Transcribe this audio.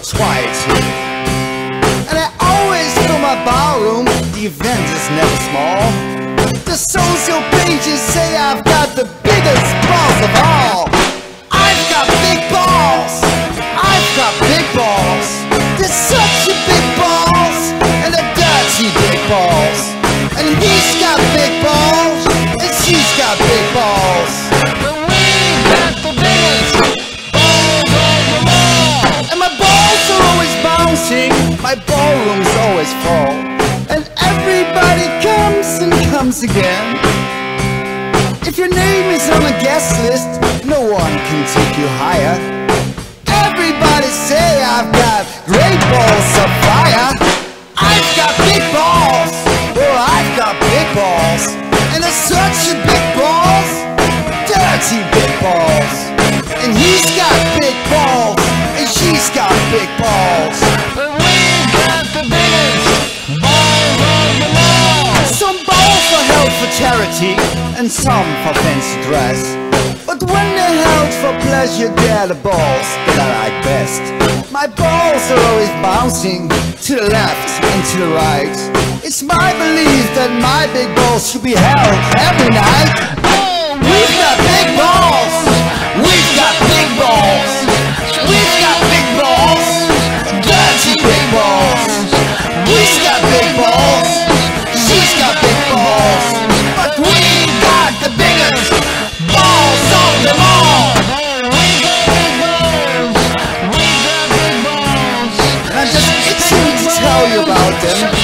twice. And I always fill my ballroom, the event is never small. The social pages say I've got the biggest balls of all. I've got big balls, I've got big balls. There's such a big balls, and they're dirty big balls. And he's got big balls, and she's got big balls. But we've got the biggest balls of them all. And my balls are always bouncing, my ballroom's always full. And everybody comes and comes again. If your name is on a guest list, no one can take you higher. Everybody say I've got great balls of fire. I've got big balls, oh I've got big balls. And they're such a big balls, dirty big balls. And he's got big balls, and she's got big balls. But we've got the biggest balls of them all. Some balls are held for charity, and some for fancy dress. But when they're held for pleasure, they're the balls that I like best. My balls are always bouncing to the left and to the right. It's my belief that my big balls should be held every night. We've got big balls, we've got big balls, we've got big balls, dirty big balls. We've got big balls, she's got big balls, but we've got the biggest balls of them all. We've got big balls, we've got big balls. I'm just itching to tell you about them.